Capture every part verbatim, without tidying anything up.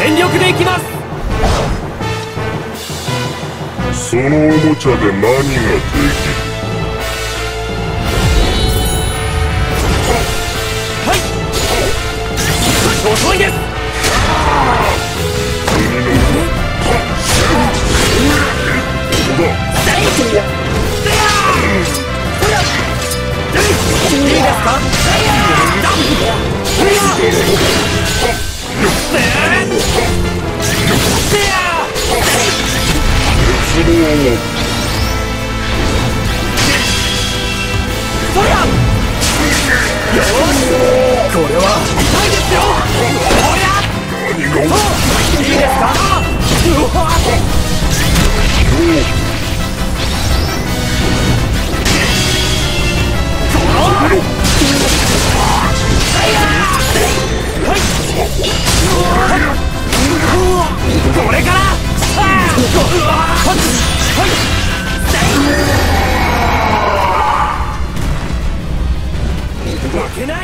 全力でいきます。 そのおもちゃで何ができる？ はい、遅いです。いいですか？これは痛いですよ。いいですか？これから負けない。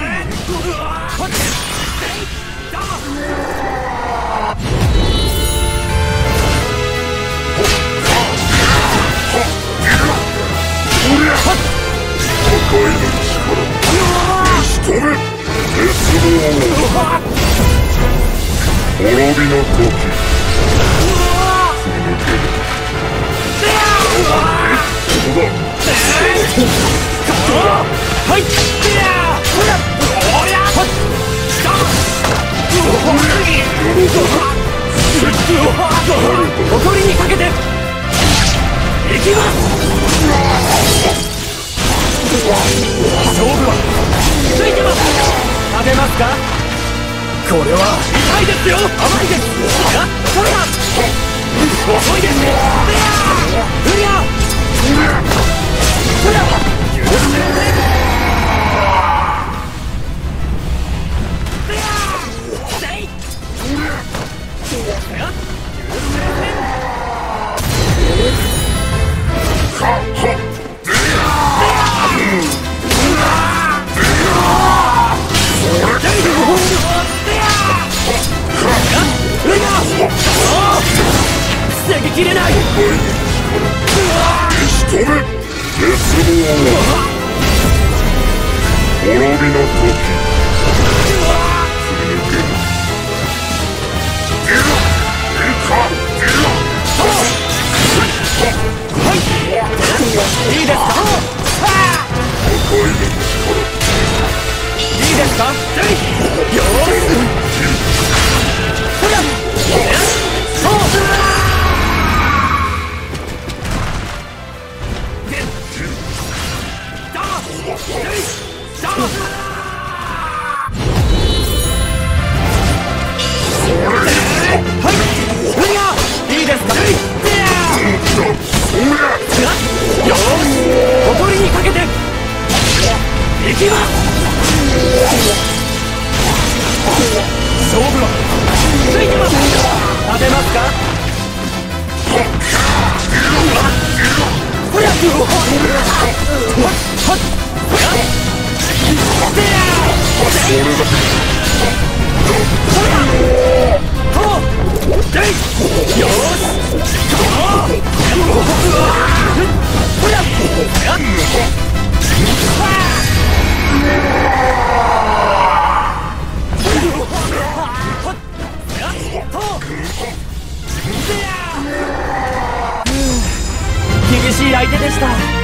滅びの時、 誇りにかけていきます。勝負はついてます。食べますか？これは痛いですよ。甘いです。あ、それだ。遅いです。うりゃうりゃ許して防ぎきれない。 仕留め、絶望。滅びの時、 いいですか？いいですか？よーし。厳しい相手でした。